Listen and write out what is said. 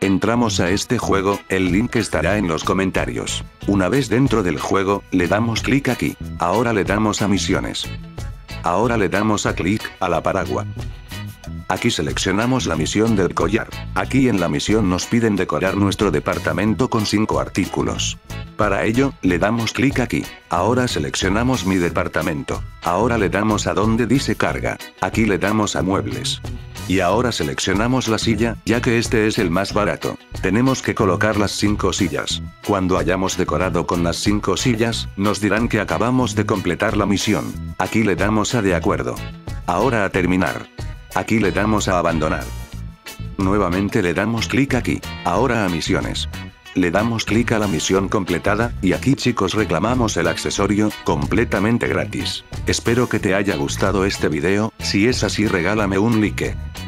entramos a este juego, el link estará en los comentarios. Una vez dentro del juego, le damos clic aquí. Ahora le damos a misiones. Ahora le damos a clic, a la paragua. Aquí seleccionamos la misión del collar. Aquí en la misión nos piden decorar nuestro departamento con 5 artículos. Para ello, le damos clic aquí. Ahora seleccionamos mi departamento. Ahora le damos a donde dice carga. Aquí le damos a muebles. Y ahora seleccionamos la silla, ya que este es el más barato. Tenemos que colocar las 5 sillas. Cuando hayamos decorado con las 5 sillas, nos dirán que acabamos de completar la misión. Aquí le damos a de acuerdo. Ahora a terminar. Aquí le damos a abandonar. Nuevamente le damos clic aquí. Ahora a misiones. Le damos clic a la misión completada, y aquí chicos reclamamos el accesorio, completamente gratis. Espero que te haya gustado este video, si es así regálame un like.